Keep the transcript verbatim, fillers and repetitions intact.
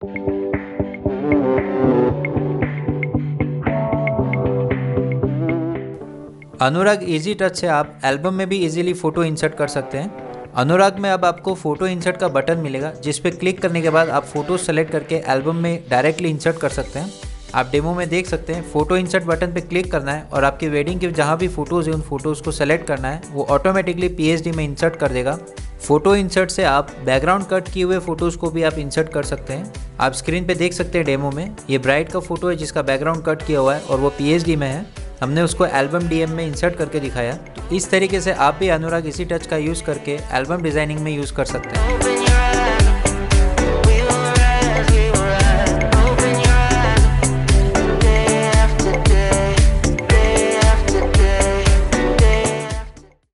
अनुराग easy touch से आप album में भी इजीली फ़ोटो इंसर्ट कर सकते हैं। अनुराग में अब आपको फ़ोटो इंसर्ट का बटन मिलेगा, जिस पे क्लिक करने के बाद आप फ़ोटो सेलेक्ट करके एल्बम में डायरेक्टली इंसर्ट कर सकते हैं। आप डेमो में देख सकते हैं, फ़ोटो इंसर्ट बटन पे क्लिक करना है और आपकी वेडिंग के जहाँ भी फ़ोटोज़ हैं उन फ़ोटोज़ को सेलेक्ट करना है, वो ऑटोमेटिकली पीएचडी में इंसर्ट कर देगा। फ़ोटो इंसर्ट से आप बैकग्राउंड कट किए हुए फ़ोटोज़ को भी आप इंसर्ट कर सकते हैं। आप स्क्रीन पे देख सकते हैं डेमो में, ये ब्राइड का फ़ोटो है जिसका बैकग्राउंड कट किया हुआ है और वो पीएचडी में है। हमने उसको एल्बम डीएम में इंसर्ट करके दिखाया। तो इस तरीके से आप भी अनुराग इजी टच का यूज़ करके एल्बम डिज़ाइनिंग में यूज़ कर सकते हैं।